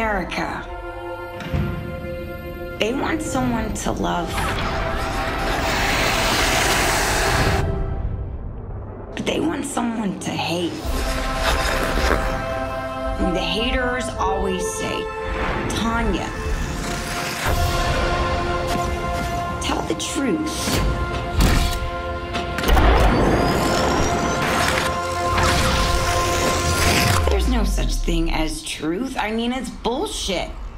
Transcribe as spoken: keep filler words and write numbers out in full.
America. They want someone to love. But they want someone to hate. And the haters always say, Tanya, tell the truth. There's no such thing as truth. I mean, it's bullshit.